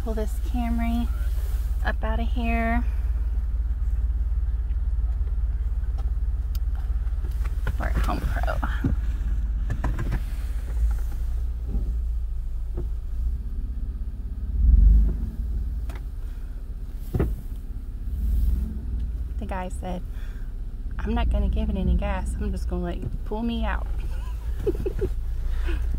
pull this Camry up out of here. We're at Home Pro. The guy said, I'm not going to give it any gas. I'm just going to let you pull me out.